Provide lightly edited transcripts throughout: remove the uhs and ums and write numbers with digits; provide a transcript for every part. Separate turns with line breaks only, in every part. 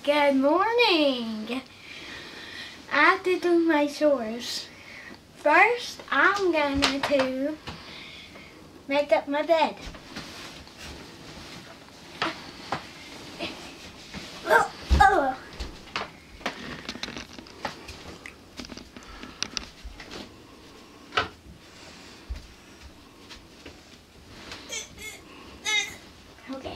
Good morning. I have to do my chores. First, I'm going to make up my bed. Okay.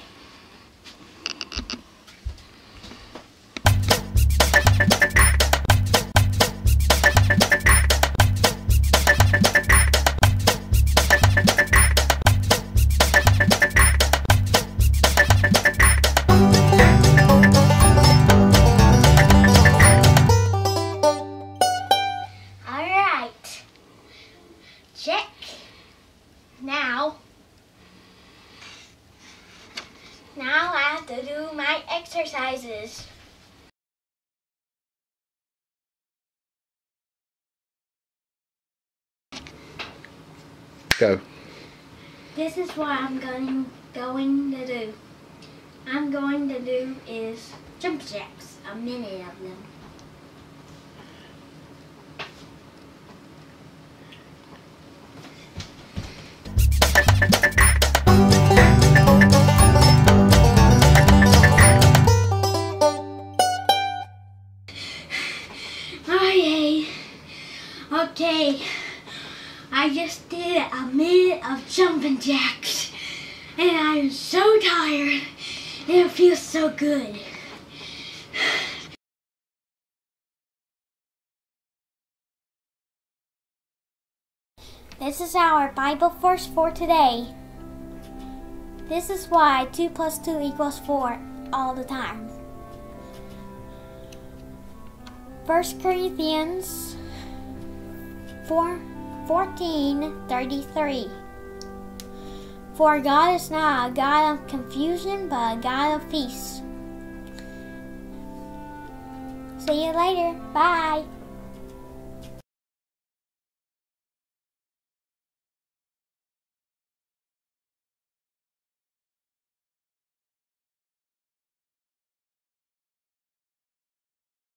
Check. Now I have to do my exercises.
Go.
This is what I'm going to do. I'm going to do is jump jacks, a minute of them. Okay, I just did a minute of jumping jacks and I am so tired and it feels so good. This is our Bible verse for today. This is why 2 + 2 = 4 all the time. 1 Corinthians 14:33. For God is not a God of confusion, but a God of peace. See you later. Bye.